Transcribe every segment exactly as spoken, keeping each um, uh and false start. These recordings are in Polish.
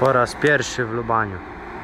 Po raz pierwszy w Lubaniu.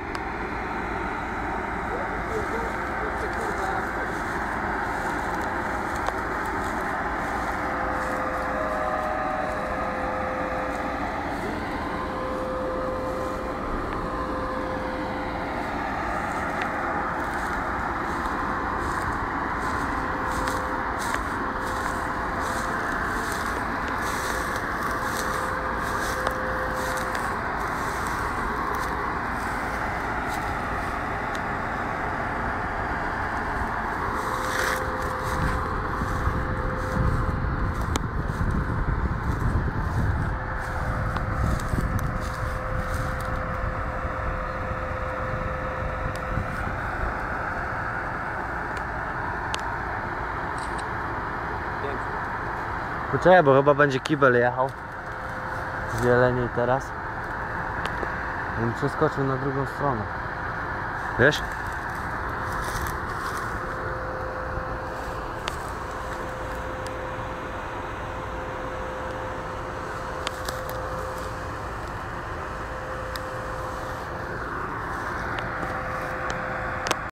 Poczekaj, bo chyba będzie kibel jechał z Jeleniej teraz. I przeskoczył na drugą stronę. Wiesz?